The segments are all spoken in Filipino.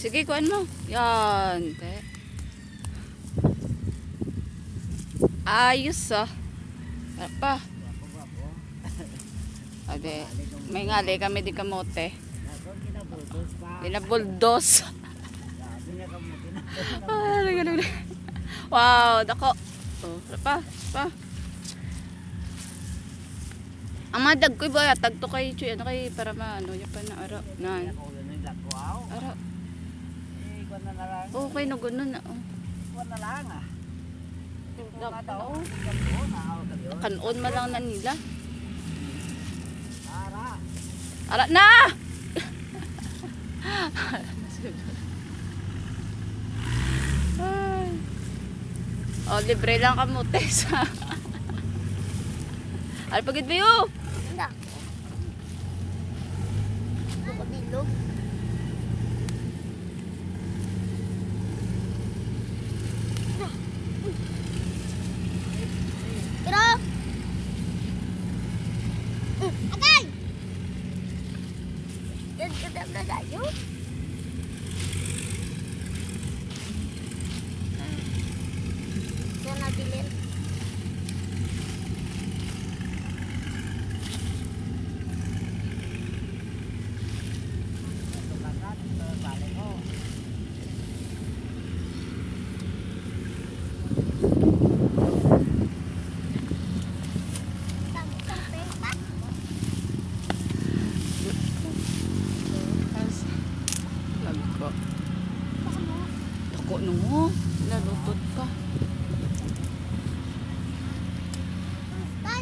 Sige, kuhaan mo. Yan. Ayos ah. Ano pa? Ade, may ngali kami di kamote. Dinabuldos. Wow, dako. Oh, ano pa? Pa. Ang madag ko ba tag to kay Chuy ano kay para maano ya pa na ara. Nan. Ara. Okay no gunon na. Kuan na lang ah. Kanon man lang na nila. Ara. Ara na. Ay. Oh, libre lang kamote sa. Ay pagid biyo. Enggak. Buka bilog. Pero. Agay. Yan kadam na tayo. Yan nabilin. Lagko. Dako no. Nalutot pa. Kan.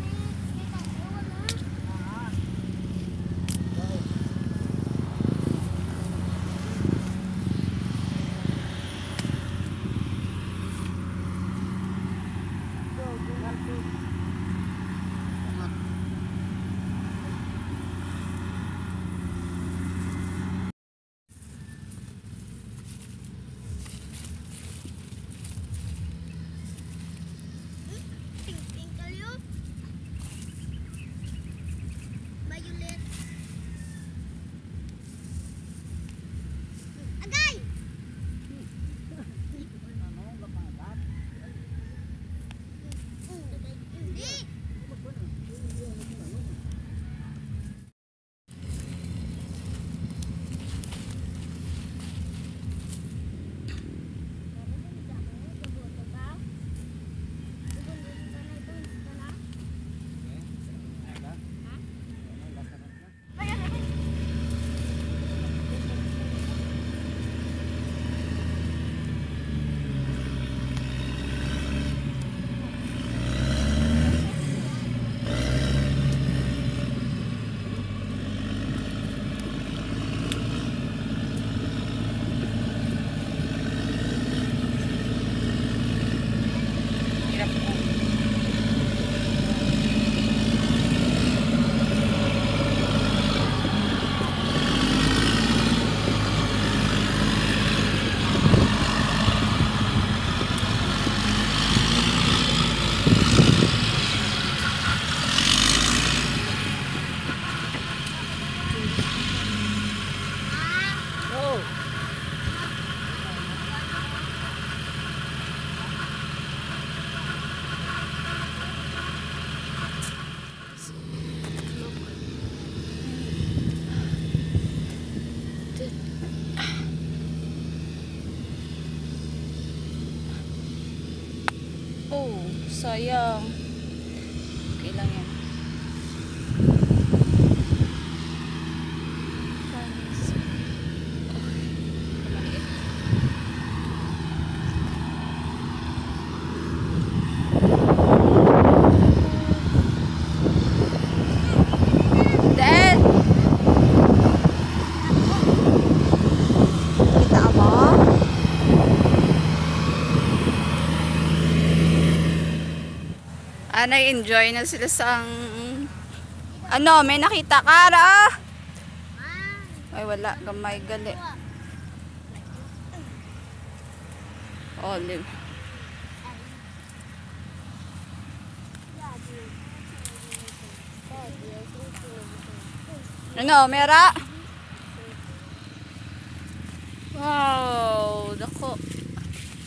Tingkal yun. Violet. Agay! Hindi. Hirap ko. Oh. Oh, sayang. Okay lang yan. Promise. Maliit. Dad! Kita mo? Nag-enjoy na sila sa ano, may nakita ka ra? Ay wala, gamay gali. Olive. Ano, mera?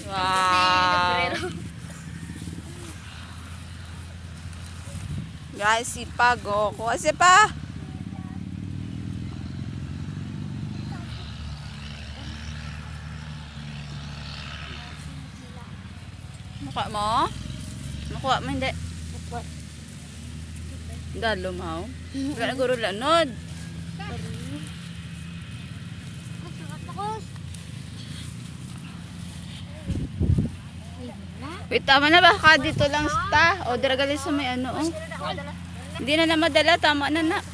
Wow. Guys, sipag oh. Kuha siya pa. Mukha mo? Nakuha mo hindi? Dalo mo? Wala na guro lanod. Wait, tama na ba? Ka dito lang sta. O, daragali sa may ano, oh. Hindi na na madala. Tama na na.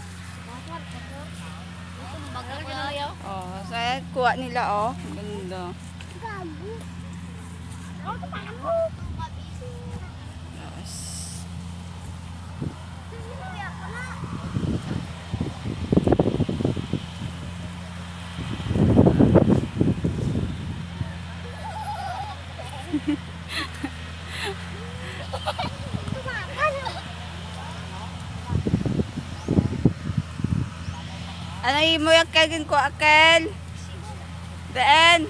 Oh, saya kuha nila, oh. Ganda. Yes. Ano mo yung kagin ko, Akel? Daan.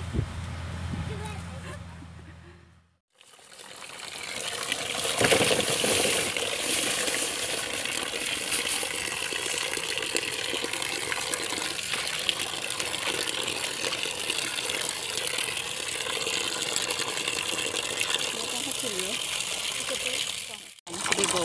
Bigo.